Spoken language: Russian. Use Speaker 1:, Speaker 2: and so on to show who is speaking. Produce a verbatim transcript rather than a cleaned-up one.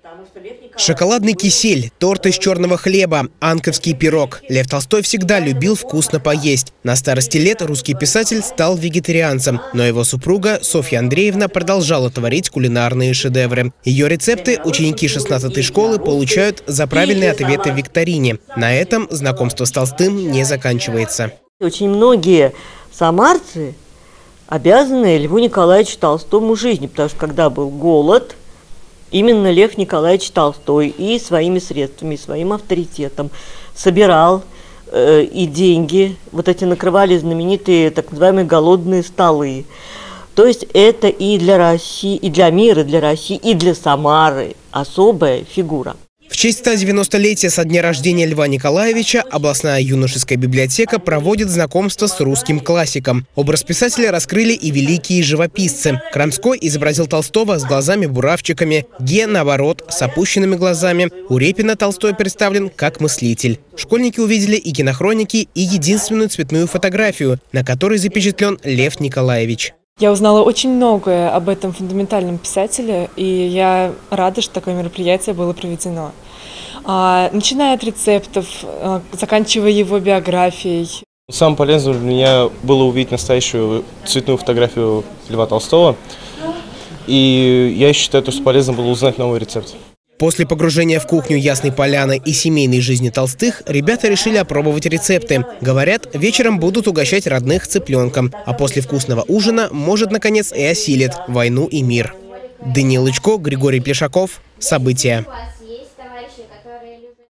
Speaker 1: Шоколадный кисель, торт из черного хлеба, анковский пирог. Лев Толстой всегда любил вкусно поесть. На старости лет русский писатель стал вегетарианцем, но его супруга Софья Андреевна продолжала творить кулинарные шедевры. Ее рецепты ученики шестнадцатой школы получают за правильные ответы в викторине. На этом знакомство с Толстым не заканчивается.
Speaker 2: Очень многие самарцы обязаны Льву Николаевичу Толстому жизни, потому что когда был голод, именно Лев Николаевич Толстой и своими средствами, и своим авторитетом собирал э, и деньги, вот эти накрывали знаменитые так называемые голодные столы. То есть это и для России, и для мира, и для России, и для Самары особая фигура.
Speaker 1: В честь ста девяностолетия со дня рождения Льва Николаевича областная юношеская библиотека проводит знакомство с русским классиком. Образ писателя раскрыли и великие живописцы. Крамской изобразил Толстого с глазами-буравчиками, Ге, наоборот, с опущенными глазами. У Репина Толстой представлен как мыслитель. Школьники увидели и кинохроники, и единственную цветную фотографию, на которой запечатлен Лев Николаевич.
Speaker 3: Я узнала очень многое об этом фундаментальном писателе, и я рада, что такое мероприятие было проведено. Начиная от рецептов, заканчивая его биографией.
Speaker 4: Самым полезным для меня было увидеть настоящую цветную фотографию Льва Толстого. И я считаю, что полезно было узнать новый рецепт.
Speaker 1: После погружения в кухню Ясной Поляны и семейной жизни Толстых ребята решили опробовать рецепты. Говорят, вечером будут угощать родных цыпленком, а после вкусного ужина, может, наконец, и осилит войну и мир. Даниил Лычко, Григорий Плешаков. События.